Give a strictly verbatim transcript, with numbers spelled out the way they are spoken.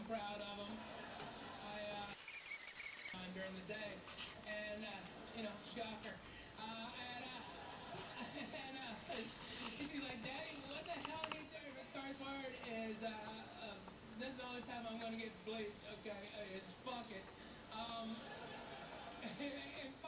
proud of him. I, uh, during the day, and, uh, you know, shocker. Uh, and, uh, and, uh, she's like, Daddy, what the hell is there? The curse word is, uh, uh, this is the only time I'm gonna get bleeped, okay, uh, is fuck it. Um, and